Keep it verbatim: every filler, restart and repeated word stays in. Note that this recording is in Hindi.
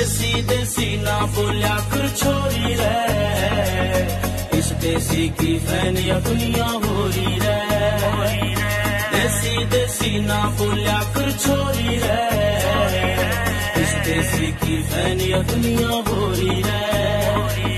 देसी देसी ना बोलिया कर छोरी रे, इस देसी की फैन दुनिया हो रही रे। देसी देसी ना बोलिया कर छोरी रे, इस देसी की फैन दुनिया हो रही रे।